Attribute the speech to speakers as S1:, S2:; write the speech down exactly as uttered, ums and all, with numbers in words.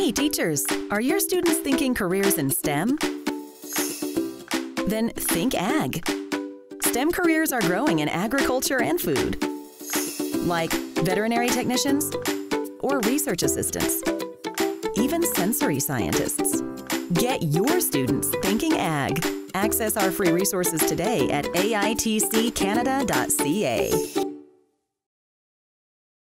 S1: Hey teachers, are your students thinking careers in STEM? Then thinkAG. STEM careers are growing in agriculture and food, like veterinary technicians or research assistants, even sensory scientists. Get your students thinking ag. Access our free resources today at A I T C Canada dot C A.